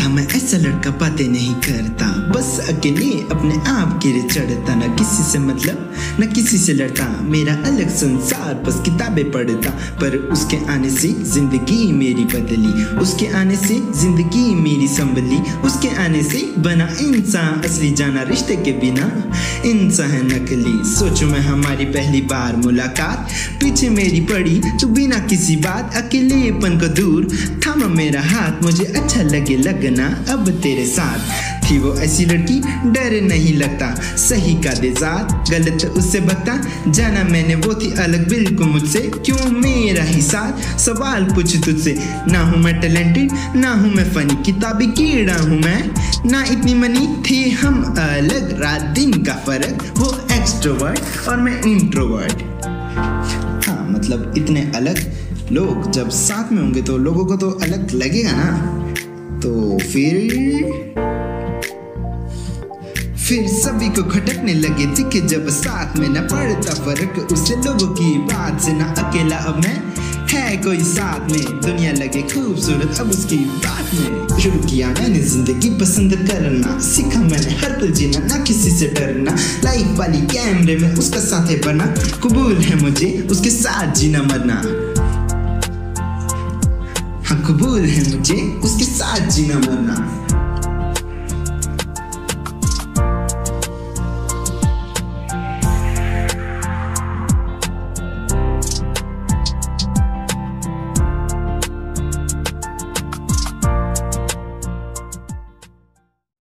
मैं ऐसा लड़का बातें नहीं करता, बस अकेले अपने आप गिरे चढ़ता, न किसी से मतलब न किसी से लड़ता, मेरा अलग संसार बस किताबें पढ़ता। पर उसके आने से जिंदगी मेरी बदली, उसके आने से जिंदगी मेरी संभली, उसके आने से बना इंसान असली, जाना रिश्ते के बिना इंसान है नकली। सोचो मैं हमारी पहली बार मुलाकात, पीछे मेरी पड़ी तू बिना किसी बात, अकेलेपन को दूर थामा मेरा हाथ, मुझे अच्छा लगे लगना अब तेरे साथ। थी वो ऐसी लड़की डर नहीं लगता, सही का देजात गलत उससे बता, जाना मैंने वो थी अलग बिल्कुल मुझसे, क्यों मेरा ही साथ। सवाल पूछ तुझसे, ना हूँ मैं टैलेंटेड ना हूँ मैं फनी, किताबी कीड़ा हूँ मैं ना इतनी मनी, थे हम अलग रात दिन का फर्क, वो एक्सट्रोवर्ट और मैं इंट्रोवर्ट। हाँ मतलब इतने अलग लोग जब साथ में होंगे तो लोगों को तो अलग लगेगा ना। तो फिर सभी को खटकने लगे दिखे जब साथ में, न पड़ता फर्क उससे लोगों की बात से, ना अकेला अब मैं है कोई साथ में, दुनिया लगे खूबसूरत अब उसकी बात में। शुरू किया मैंने जिंदगी पसंद करना, सीखा मैंने हर पल जीना ना किसी से डरना, लाइफ वाली कैमरे में उसका साथ है बना, कबूल है मुझे उसके साथ जीना मरना। हाँ कबूल है मुझे उसके साथ जीना मरना।